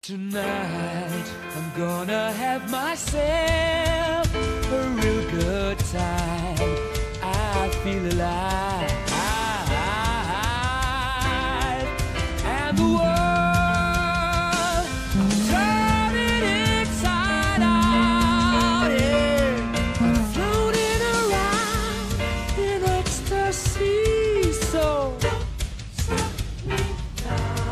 Tonight, I'm gonna have myself a real good time. I feel alive, and the world turning inside out. Yeah, I'm floating around in ecstasy. So don't stop me now.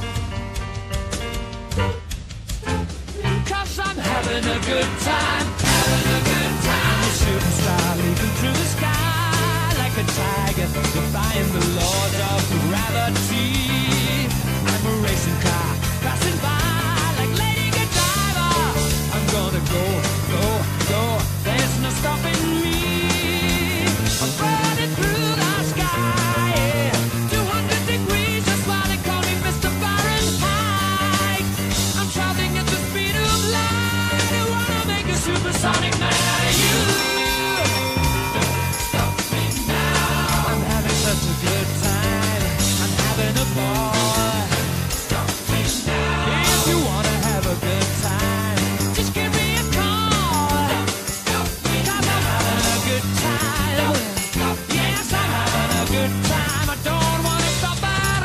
I'm having a good time, having a good time. A shooting star leaping through the sky like a tiger, defying the laws of gravity. I'm a racing car passing by like Lady Godiva. I'm gonna go, go, go. There's no stopping me. I'm burning through the sky, yeah. 200 degrees, that's why they call me Mr. Fahrenheit. I'm traveling at the speed of light. I wanna make a supersonic man out of you. Don't stop me now. I'm having such a good time. I'm having a ball. Stop me now. If you wanna have a good time, just give me a call. Stop me now. 'Cause I'm having a good time. Yes, I'm having a good time. I don't wanna stop at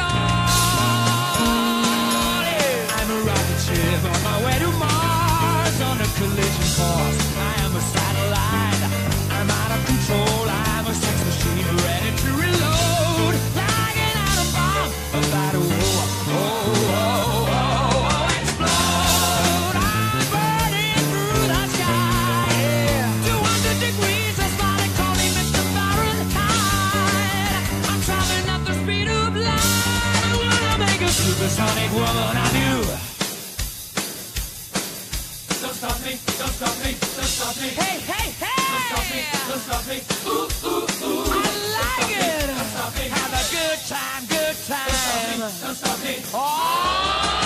all. Yeah. I'm a rocket ship on my way to Mars, on a collision course. I am a satellite. I'm out of control. I'm a sex machine ready to reload, like an atom bomb about to explode. I'm burning through the sky, yeah. 200 degrees, that's why they call me Mr. Fahrenheit. I'm traveling at the speed of light. I wanna make a supersonic woman of you. Don't stop me, don't stop me, don't stop me. Hey, hey, hey! Don't stop me, don't stop me. Ooh, ooh, ooh. I like it. Don't stop me. Have a good time, good time. Don't stop me, don't stop me. Oh!